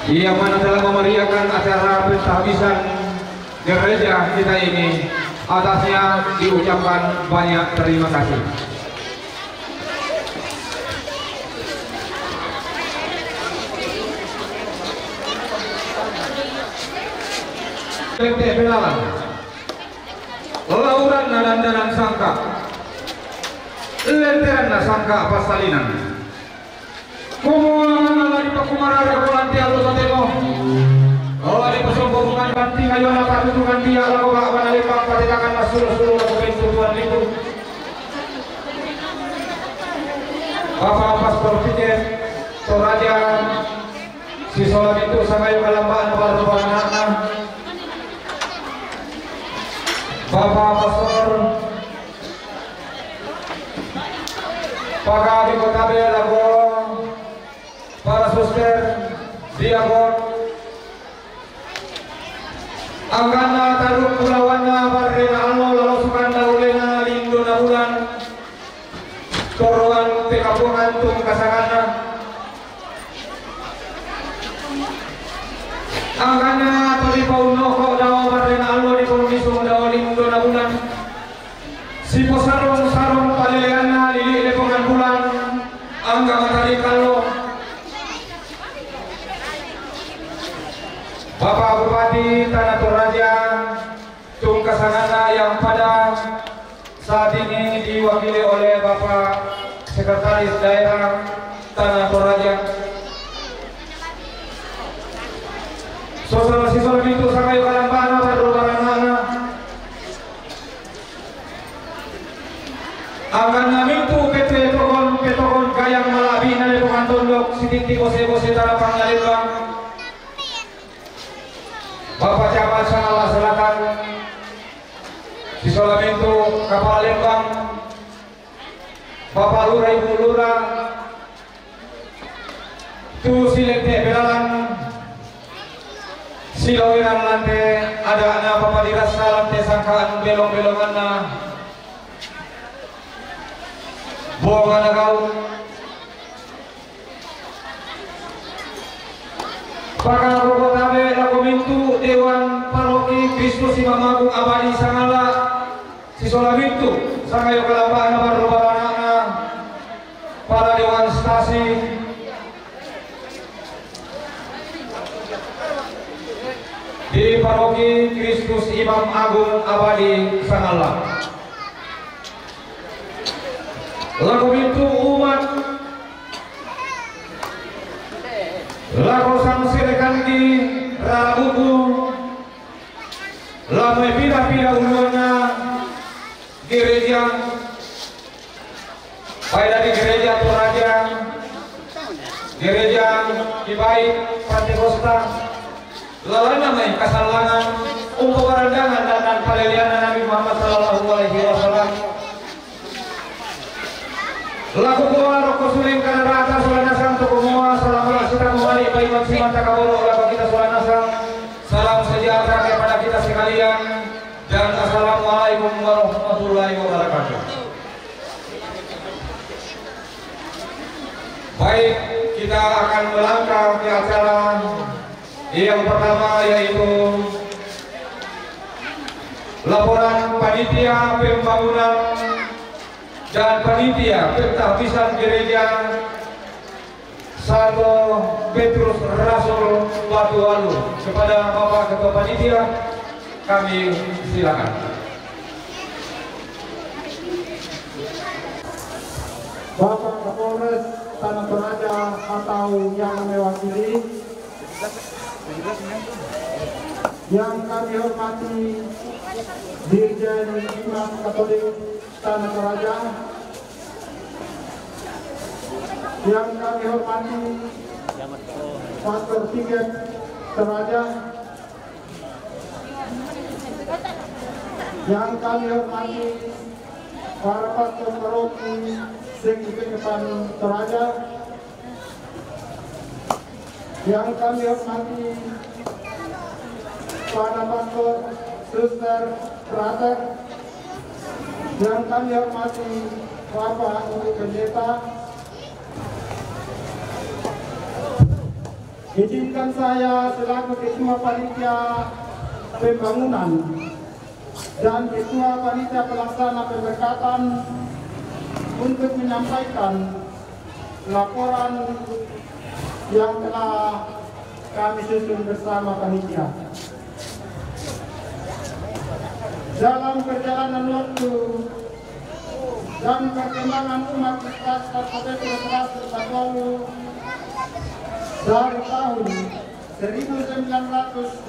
yang mana telah memeriahkan acara penghabisan gereja kita ini. Atasnya diucapkan banyak terima kasih. Lente belalang, lauran nadandanan sangka, lenteran sangka pasalinan. Kumuangan ala di pakumarara kulanti alu satemo. Oh di pesongkongan banti ngayon apa tutukan dia lagu bak banalipang patitakan masuk-masuk lagu bentuan itu. Bapak Pastor Piket, Toraja, si Solam itu sampai kalambaan baru anaknya. Bapak Pastor Pagabi Kotabe lagu para suster diakon Anggana taruk pulawanna barrena alno lalu sukanda ulena lindo na bulan Toroan pekapungan tung kasangana Anggana toli pauno ko daw barrena alno di komisung daw lindo na bulan Si posarong paleleana lili lepongan bulan Angga matali kalo Bapak Bupati Tanah Toraja Tung Kasangana yang pada saat ini diwakili oleh Bapak Sekretaris Daerah Tanah Toraja. Saudara siswa itu sangai kalambana berdoa-doa akan namintu PT Tokon Gayang Malabi nale pengantondok sitinti bose-bose tanah Pangalembang Bapak Camat Sangawa Selatan di Solamento Kapal Lembang Bapak Lurah Ibu Lurah tu silente belalang silawiran lante ada anak Bapak dirasa lante sangkaan belong-belongan na bohongan na kau Pakal Kokotabe Lakomintu Dewan Paroki Kristus Imam Agung Abadi Sangala Sisolamintu Sangayo Kalambaan Barrobarana para Dewan Stasi di Paroki Kristus Imam Agung Abadi Sangala Lakomintu umat Lago sang sirekan di Rabuku Lamai pira-pira uluana gereja baik dari gereja Toraja gereja Ibai Pantekosta lalana mai kasalangan untuk perandangan dan palelianan Nabi Muhammad sallallahu alaihi wasallam laku kuala roko suling kana rata solana sang toko moa salam kita kembali baik maksimal takaboro laku kita solana sang salam sejahtera kepada kita sekalian dan assalamualaikum warahmatullahi wabarakatuh. Baik, kita akan melangkah ke acara yang pertama yaitu laporan panitia pembangunan dan panitia pentahbisan gereja Santo Petrus Rasul Batu Alu. Kepada Bapak Ketua Panitia kami silakan. Bapak Kapolres Tanah Toraja atau yang mewakili, yang kami hormati Dirjen Imam Katolik Tanah Toraja, yang kami hormati Pastor Piket Toraja, yang kami hormati para pastor paroki sing depan Toraja, yang kami hormati para pastor, suster, frater, yang kami hormati Bapak Ibu Pendeta, Izinkan saya selaku Ketua Panitia Pembangunan dan Ketua Panitia Pelaksana Pemberkatan untuk menyampaikan laporan yang telah kami susun bersama panitia. Dalam perjalanan waktu dan perkembangan umat Islam Petrus Rasul Batu dari tahun 1959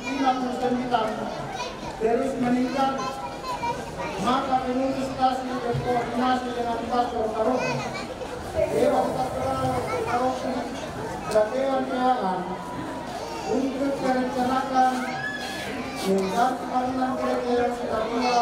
terus meningkat, maka pengurus stasi berkoordinasi dengan Pastor Paroki, Dewan Pastoral Paroki, dan Dewan Keuangan untuk merencanakan mengganti bangunan gereja yang sudah tua.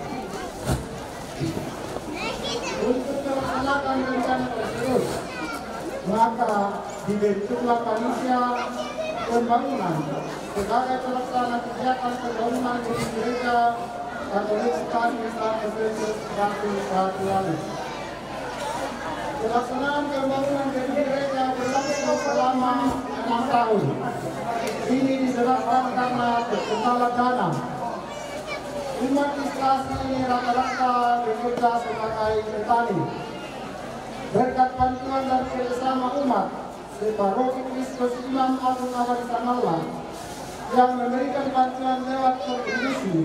Untuk melaksanakan rencana tersebut, maka dibentuklah panitia pembangunan sebagai pelaksana kegiatan pembangunan di gereja Katolik Stasi Santo Petrus Batu lalu. Pelaksanaan pembangunan di gereja berlangsung selama 6 tahun. Ini disebabkan karena terkendala dana. Umat Islam ini rata-rata bekerja sebagai petani. Berkat bantuan dan kerjasama umat, Paroki Kristus Imam Agung Awarisan Allah yang memberikan bantuan lewat kontribusi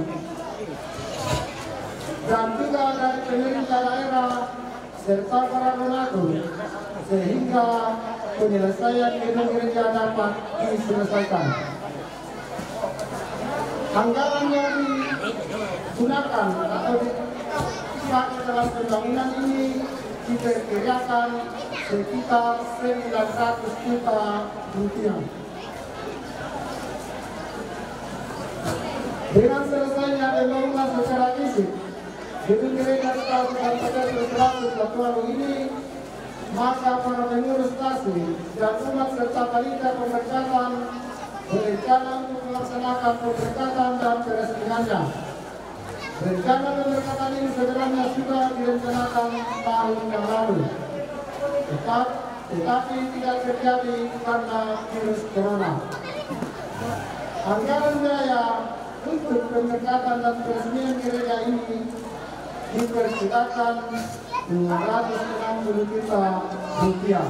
dan juga dari pemerintah daerah serta para donatur, sehingga penyelesaian gedung gereja dapat diselesaikan. Anggaran yang digunakan atau dipakai dalam pembangunan ini diperkirakan sekitar 900 juta rupiah. Dengan selesainya pembangunan secara fisik gedung gereja Santo Petrus Batu ini, maka para pengurus stasi dan umat serta panitia pemberkatan berencana untuk melaksanakan pemberkatan dan peresmiannya. Rencana pemberkatan ini sebenarnya sudah direncanakan tahun yang lalu, tetapi tidak terjadi karena virus corona. Anggaran biaya untuk pemberkatan dan peresmian gereja ini diperkirakan 260 juta rupiah.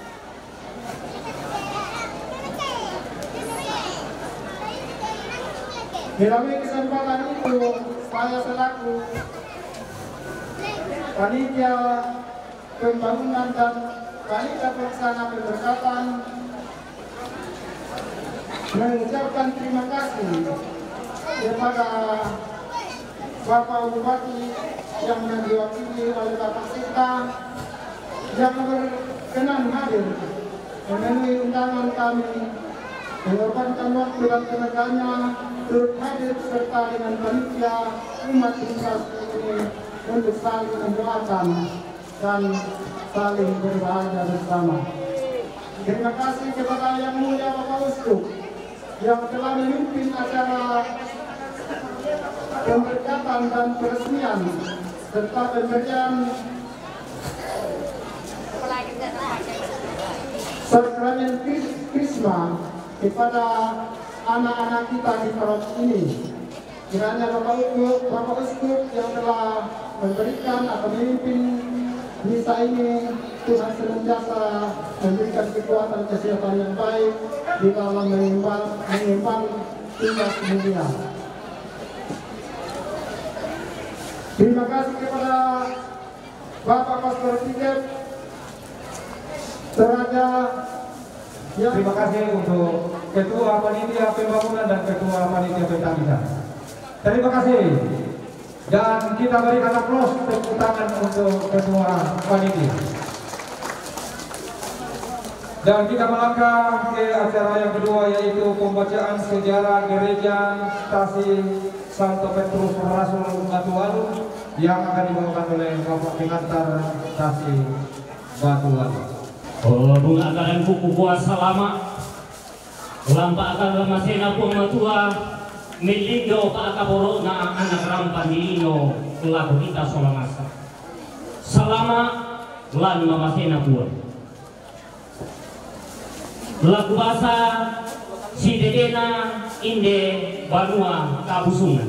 Melalui kesempatan itu, saya selaku panitia pembangunan dan panitia pelaksana pemberkatan mengucapkan terima kasih kepada Bapak Bupati yang diwakili oleh Bapak Sekda yang berkenan hadir memenuhi undangan kami, mengorbankan waktu dan tenaganya turut hadir serta dengan panitia umat Islam ini untuk saling mendoakan dan saling berbahagia bersama. Terima kasih kepada Yang Mulia Bapak Uskup yang telah memimpin acara pemberkatan dan peresmian serta pemberian sakramen Krisma kepada anak-anak kita di paroki ini. Kiranya Bapak Uskup yang telah memberikan atau memimpin misa ini, Tuhan senantiasa memberikan kekuatan kesehatan yang baik di dalam mengemban tugas mulia. Terima kasih kepada Bapak Pastor Tiket Toraja. Terima kasih untuk Ketua Panitia Pembangunan dan Ketua Panitia Pertanian. Terima kasih. Dan kita berikan aplaus tepuk tangan untuk Ketua Panitia. Dan kita melangkah ke acara yang kedua, yaitu pembacaan sejarah Gereja Stasi Santo Petrus Rasul Batu Lalu yang akan dibawakan oleh Bapak Pengantar Stasi Batu Lalu. Mengatakan buku puasa lama lampa akan masena pun matua melindo ka akaboro na anak rampan diino lagu kita solamasa selama lan mamasena pun lagu bahasa Sidedena Inde Banua Kabusungan.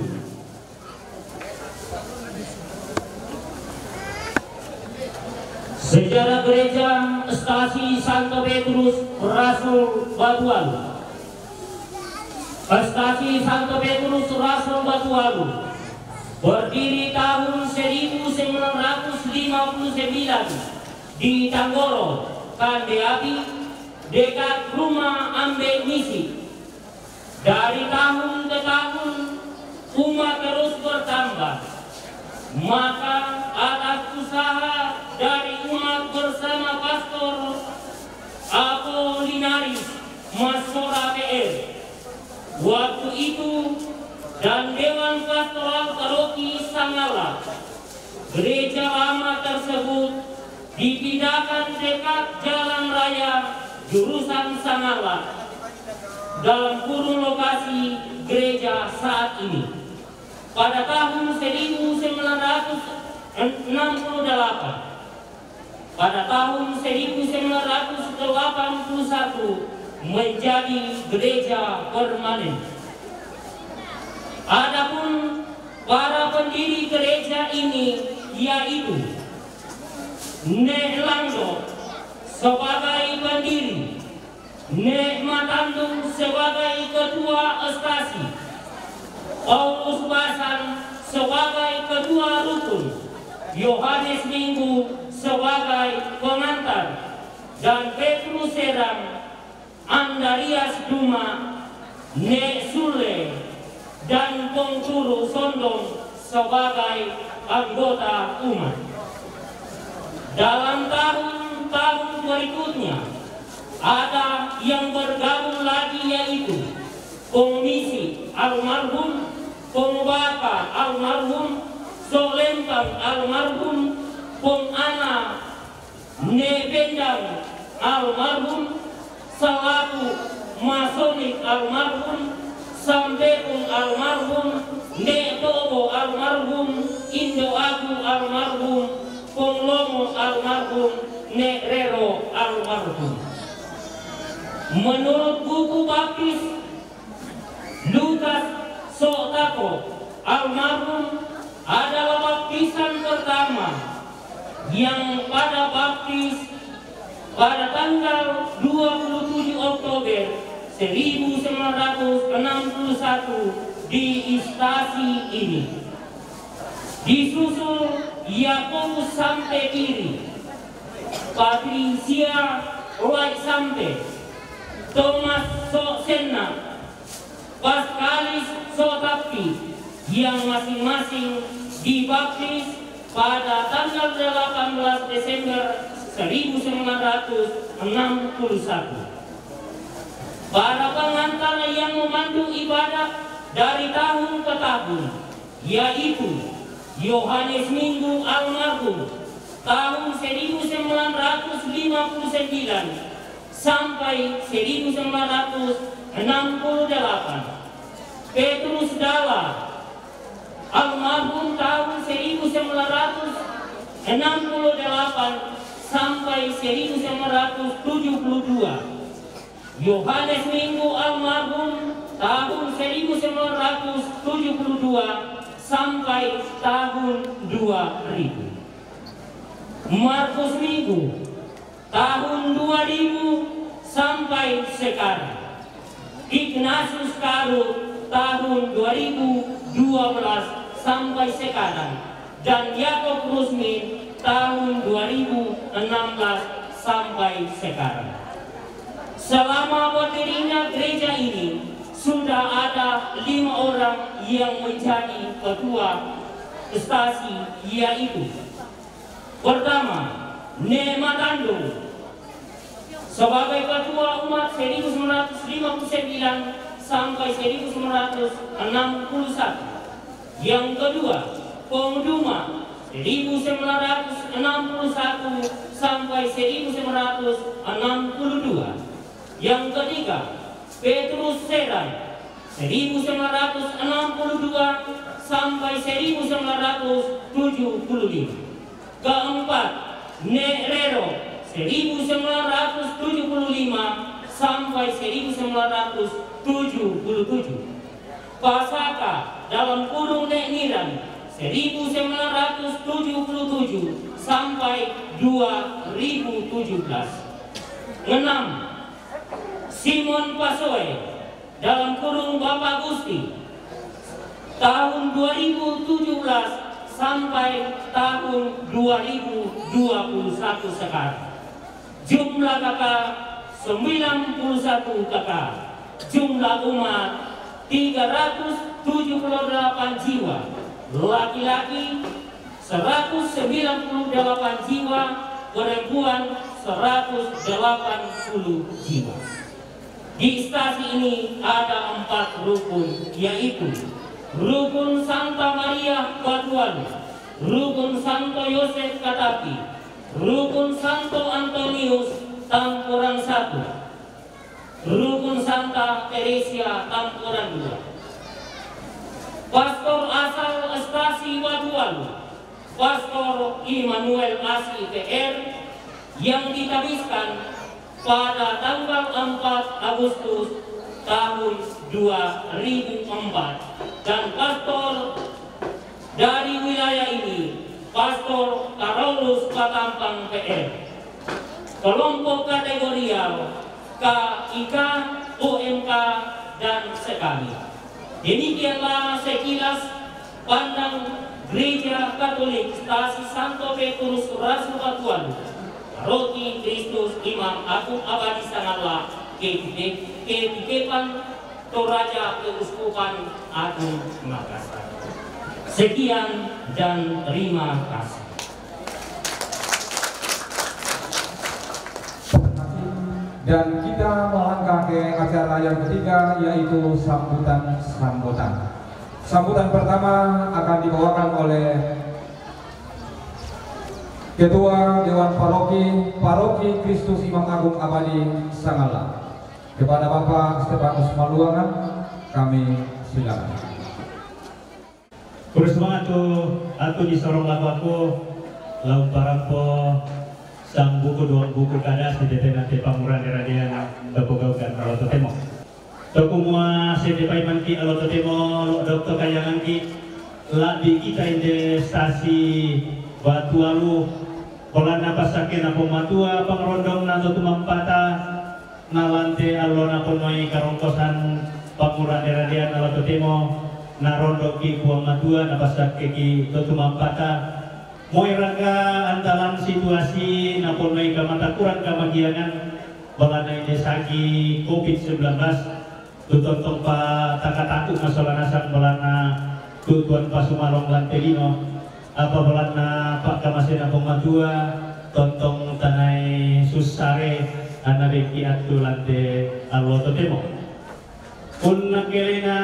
Sejarah Gereja Stasi Santo Petrus Rasul Batualu. Stasi Santo Petrus Rasul Batualu berdiri tahun 1959 di Tanggoro, Kandeapi, dekat rumah Ambe Misi. Dari tahun ke tahun umat terus bertambah, maka atas usaha dari umat bersama Pastor Apolinaris Masora PR waktu itu dan Dewan Pastoral Paroki Sangala, gereja lama tersebut dipindahkan dekat jalan raya jurusan Sangala dalam kurung lokasi gereja saat ini. Pada tahun 1968, pada tahun 1981 menjadi gereja permanen. Adapun para pendiri gereja ini yaitu Nek Langdo sebagai pendiri, Nek Matandung sebagai ketua stasi, Paulus Basan sebagai ketua rukun, Yohanes Minggu sebagai pengantar, dan Petrus Serang, Andarias Duma, Nek Sule, dan Pongkuru Sondong sebagai anggota umat. Dalam tahun-tahun berikutnya ada yang bergabung lagi yaitu Komisi almarhum, Pembaka almarhum, Solempang almarhum, Pengana Nebendang almarhum, Salaku Masonik almarhum, Sambekung almarhum, Netobo almarhum, Indo Agu almarhum, Ponglomo almarhum, Nekrero almarhum. Menurut buku baptis Lukas Sotako almarhum adalah baptisan pertama yang pada baptis pada tanggal 27 Oktober 1961 di stasi ini. Disusul Yakobus Sampe Piri, Patricia Roy Sampe, Thomas Sosena, Pascalis Sotapi, yang masing-masing dibaptis pada tanggal 18 Desember 1961. Para pengantar yang memandu ibadah dari tahun ke tahun yaitu Yohanes Minggu almarhum tahun 1959 sampai 1968, Petrus Dalla almarhum tahun 1968 sampai 1972. Yohanes Minggu almarhum tahun 1972 sampai tahun 2000. Markus Minggu tahun 2000 sampai sekarang. Ignatius Karut tahun 2012 sampai sekarang. Dan Yakob Rusmin tahun 2016 sampai sekarang. Selama berdirinya gereja ini sudah ada 5 orang yang menjadi ketua stasi, yaitu pertama Nek Matandung sebagai ketua umat 1959 sampai 1961. Yang kedua Pongduma 1961 sampai 1962. Yang ketiga Petrus Serang 1962 sampai 1975. Keempat Nekrero 1975 sampai 1977. Pasaka dalam kurung Nekniran 1977 sampai 2017. 6. Simon Pasoe dalam kurung Bapak Gusti tahun 2017 sampai tahun 2021 sekarang. Jumlah kakak 91 kakak. Jumlah umat 378 jiwa. Laki-laki 198 jiwa, perempuan 180 jiwa. Di stasi ini ada 4 rukun, yaitu Rukun Santa Maria Batualu, Rukun Santo Yosef Katapi, Rukun Santo Antonius Tampuran 1, Rukun Santa Teresia Tampuran 2. Pastor asal stasi Batualu, Pastor Immanuel Asi PR, yang ditabiskan pada tanggal 4 Agustus tahun 2004, dan pastor dari wilayah ini, Pastor Carolus Patampang PR. Kelompok kategorial KIK, OMK, dan sekali. Demikianlah sekilas pandang Gereja Katolik Stasi Santo Petrus Rasul Batualu, Paroki Kristus Imam Agung Abadi Sangalah, Ketikepan Toraja Keuskupan Agung Makassar. Sekian dan terima kasih. Dan kita melangkah ke acara yang ketiga, yaitu sambutan. Sambutan pertama akan dibawakan oleh Ketua Dewan Paroki Kristus Imam Agung Abadi Sangalah. Kepada Bapak Stefanus Maluangan, kami silakan. Kurus semangat aku disorong lagu aku lau parampo sang buku kadas di nanti pamuran di radian gabogaugan alo totemo. Tokumua sedepai manki alo totemo lo dokter kayangan ki labi kita inde stasi Batualu polana pasake na pematua pangrondong na tumampata nalante alona konoi karongkosan pamuran di radian alo totemo na rondo ki buang matua na pasake ki tumampata. Moiraga antalan situasi naponai kamatakuran kamagiangan balana desagi COVID-19 tutontong pa takatakuk masalah nasan balana tutuan pasumarong lantelino apa balana pak kamasena pematua tontong tanai susare anabeki atu lante alwoto temo unna kelena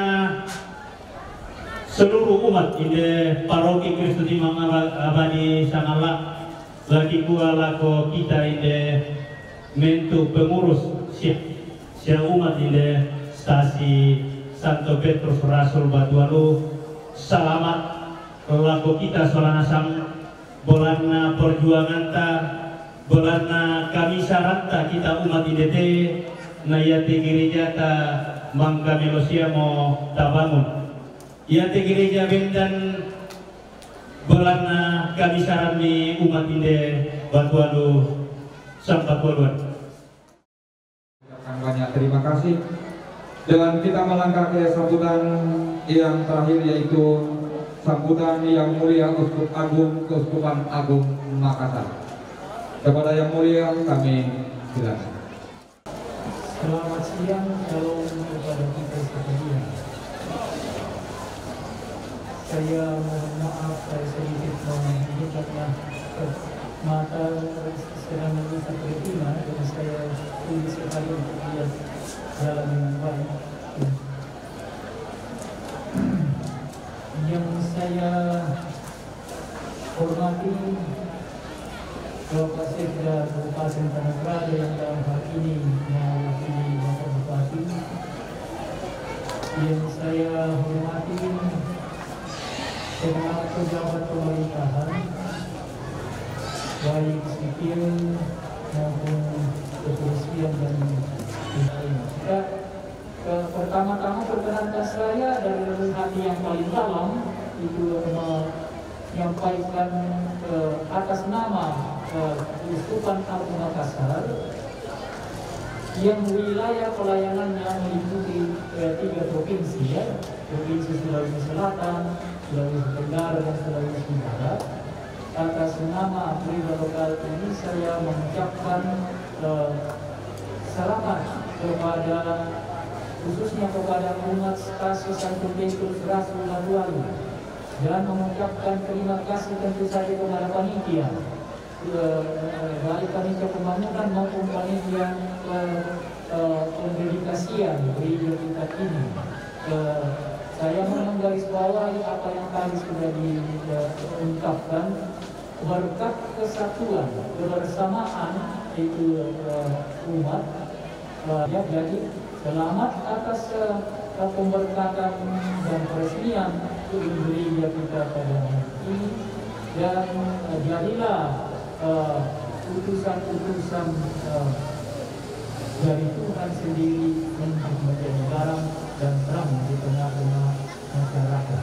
seluruh umat inde Paroki Kristus Imam Abadi Sangalah lagi pula lako kita inde mentu pengurus sia umat inde stasi Santo Petrus Rasul Batualu. Selamat lako kita solanasang bolana perjuangan ta bolana kami saranta kita umat inde te nayati gereja ta mangka melosia mo tabangun. Ya te gereja bendan belana kami sarami umat inde Batualu sampai puluhan. Banyak terima kasih. Dengan kita melangkah ke sambutan yang terakhir, yaitu sambutan yang mulia Uskup Agung Keuskupan Agung Makassar. Kepada yang mulia kami silakan. Selamat siang, shalom kepada kita sekalian. Saya mohon maaf, saya sedikit menghidupkan mata sedang melihat retina dan saya sulit sekali untuk lihat jalan dengan baik. Yang saya hormati Bapak Sekda Kabupaten Tanagrada yang dalam hal ini mewakili Bapak Bupati. Yang saya hormati semua pejabat pemerintahan, baik sipil maupun kepolisian dan Ya, pertama-tama perkenankan saya dari hati yang paling dalam itu menyampaikan atas nama Uskupan Agung Makassar yang wilayah pelayanannya meliputi 3 provinsi, ya, Provinsi Sulawesi Selatan, Sulawesi Tenggara, dan Sulawesi Barat. Atas nama Prima Lokal ini saya mengucapkan selamat kepada khususnya kepada umat stasiun Santo Petrus Rasul Labuan, dan mengucapkan terima kasih tentu saja kepada panitia, baik panitia pembangunan maupun panitia pendedikasian gereja kita ini. Saya menggarisbawahi apa yang tadi sudah diungkapkan, berkat kesatuan kebersamaan itu umat. Ya, jadi selamat atas pemberkatan dan peresmian gereja kita pada hari ini, dan jadilah utusan-utusan dari Tuhan sendiri untuk menjadi garam dan terang di tengah-tengah masyarakat.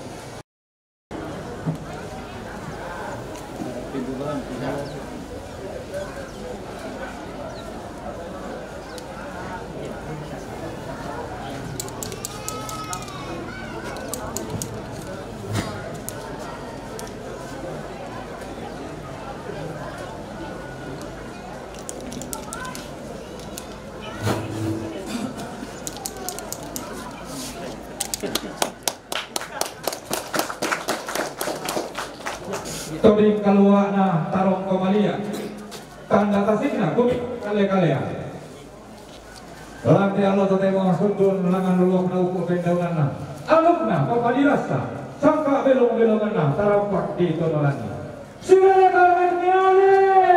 Todim kaluana tarong komalia tanda tasikna kumik kale-kalea lantai Allah tetema sundun langan lulok na ukur pendaunana alukna papadirasa sangka belong-belongana tarampak di tonolani sigale kalmek miale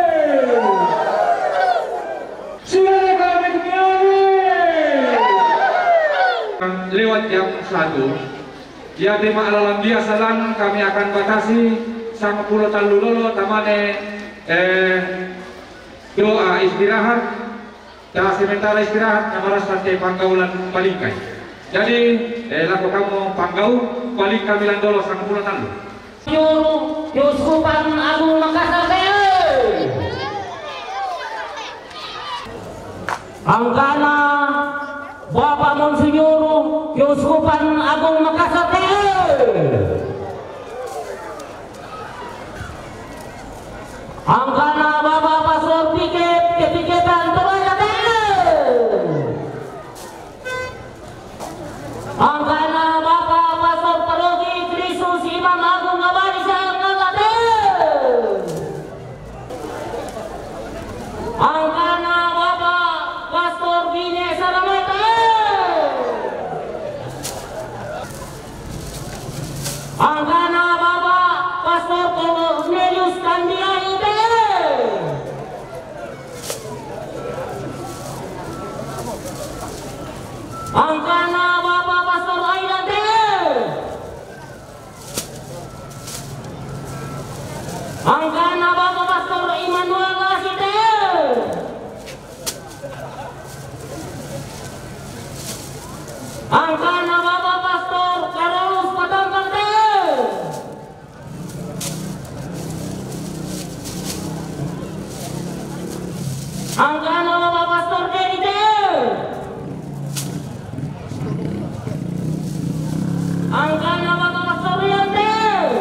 sigale kalmek miale. Lewat jam 1 ya tema alam biasalan kami akan batasi sang pulau talulolo tamane doa istirahat dan sementara istirahat namaras sampai panggaulan palingkai. Jadi laku kamu panggau paling kami landolo sang pulau talu. Uskupan Agung Makassar Angkana Bapak Monsinyur Uskupan Agung Makassar Angkana Bapak Pastor Piket Kepiketan Toraja Angkana Bapak Pastor Paroki Kristus Imam Agung Abadi Sangalate Angkana Bapak Pastor Bine Saramata Angkana Bapak Pastor Cornelius Kandiayu Angkana Bapak Pastor Aidan Angkana Bapak Pastor Immanuel Lasite Angkana Bapak Pastor Carolus Patangkante Angkana Bapak Pastor Derite Angkana Bapak Pastor Riante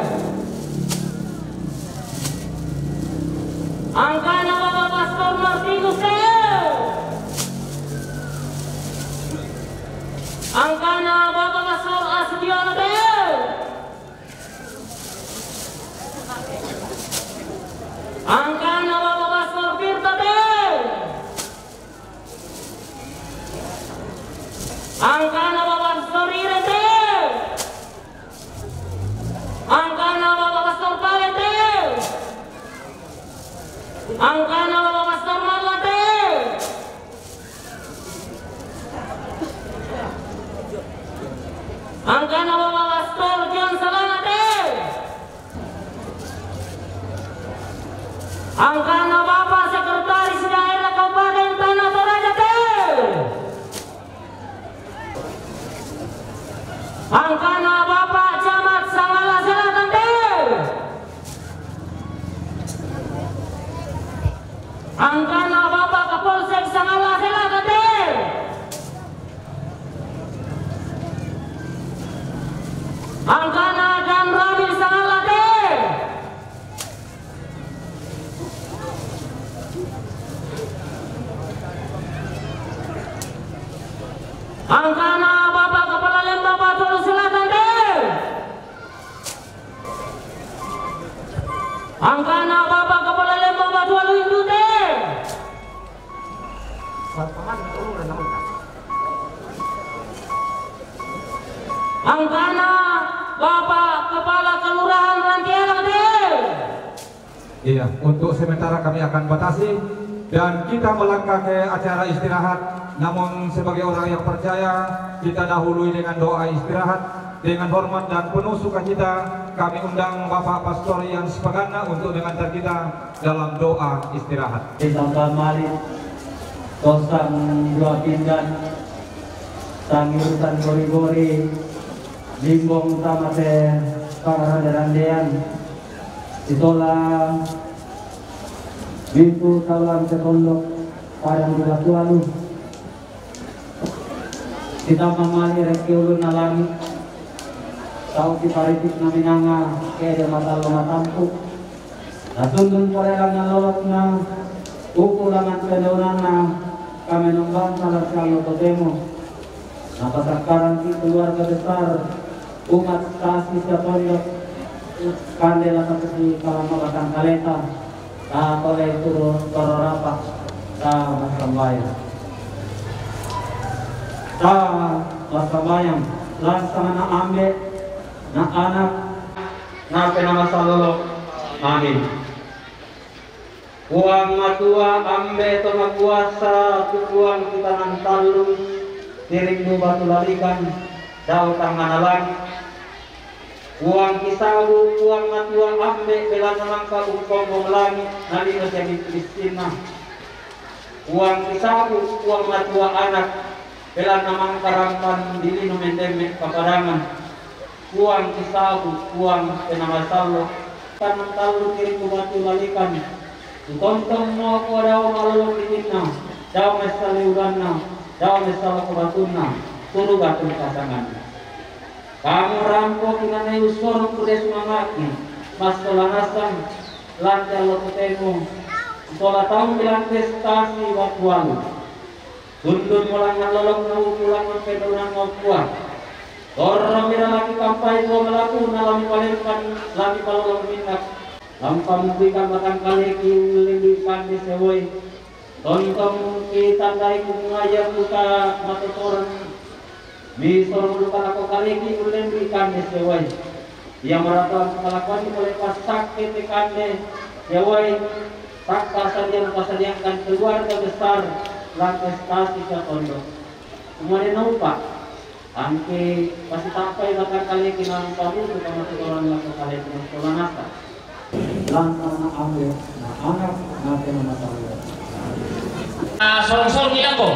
Angkana Bapak Pastor Martinus Angkana Bapak Pastor Asdiana Angkana Bapak Pastor Tirta Angkana Bapak Pastor Irete Angkana Bapak Pastor Palete Angkana Bapak Pastor Malate Angkana Bapak Pastor John Salanate Angkana Bapak Sekretaris Daerah Kabupaten Tanah Toraja Angkana Bapak Camat Sangala Selatan D. Angkana Bapak Kapolsek Sangala Selatan D. Angkana dan Ramil Sangala D. Angkana Bapak Kepala Lembang Batu Selatan D. Angkana Bapak Kepala Lembang Batu Indu D. Angkana Bapak Kepala Kelurahan Rantialang D. Iya, untuk sementara kami akan batasi dan kita melangkah ke acara istirahat. Namun sebagai orang yang percaya, kita dahului dengan doa istirahat. Dengan hormat dan penuh sukacita, kami undang Bapak Pastor Yans Pagana untuk mengantar kita dalam doa istirahat. Disangka Malik, Tosang Dua Pindan, Sangirutan Gori-Gori, Limbong Tamate, Pangaranderan, Itola, Bintu Talang Setondok, Padang Dua Tualu, kita mamali reki ulun alami, tau di paritik na minanga, kaya di mata matampu. Nasundun korelang na lolok na, ukulangan pedaunan na, kami nunggang salah selalu totemo. Napasakaran di keluarga besar, umat stasi sa pondok, kandela sa kasi kalamabatan kaleta, sa kolay turun tororapa, sa masambayan. Sa masambayan, lansangan na ambe, na anak na pinamasalolo amin. Uang matua ambe to magkuasa tukuang kita ng talong tiring do batu lalikan daw tang manalang. Uang kisawu uang matua ambe bela namang kaungkong langit nalino siya di Kristina. Uang kisawu uang matua anak bela namang karampan dili no mendeme kapadangan. Uang kisabu, uang penamasalo, tanang talo kiri kubatu lalikan. Tontong mo ko daw malulong itina, daw mesaliuran na, daw mesalo kubatuna, turug atong kasangan. Kamu rampo kinanay usorong kudes mangaki, mas tolanasan, lantai lokotemo, tola taong bilang prestasi wakwalu. Tundun mo lang ang lolong na ukulang ng pedonan mo kuwan. Orang mira lagi kampai dua melaku nalam palempan lagi palolong minyak lampam berikan matang kali kiulikan di sewoi tontong kita tandai kumaya buka mata toran misor buka aku kali kiulikan di sewoi yang merata melakukan oleh pasak ketekan di sewoi tak pasadian keluarga besar lantai stasi ke pondok kemudian nampak angke pasti sampai bakal kali kinang pamu kita masuk orang laku kali kinang sekolah nasa lantar na ambil na anak natin na masalah Sorong-sorong nilang ko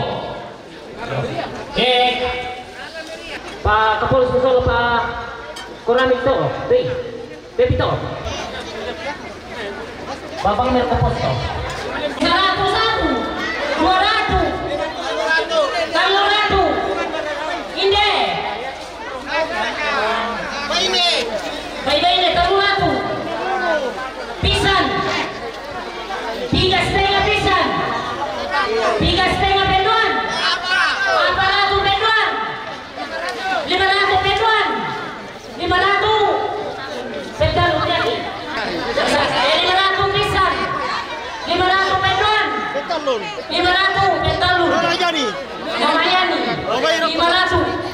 Pak Kapolres Solo Pak Koramik to Pepito Babang Merkopos to 101 200 Inde. Baik-baik terlalu. Pisan. 3,5 pisan. 3,5 peduan. 400 peduan. 500 peduan. 500. Pedalu lagi. 500 pisan. 500 peduan. 500 pedalu. Ramayani. 500.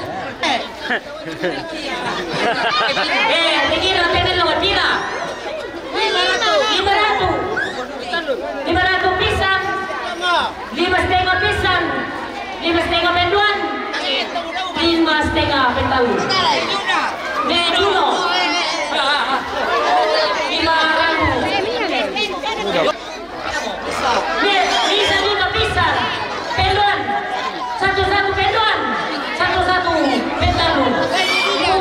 Tinggi rapi lo, tira. 500 pisang. 5,5 pisang. 5,5 penduan. 5,5 pendalu. Medulo. 500. Bisa juga pisang. Penduan. Satu penduan. Satu pendalu.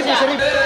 Serif.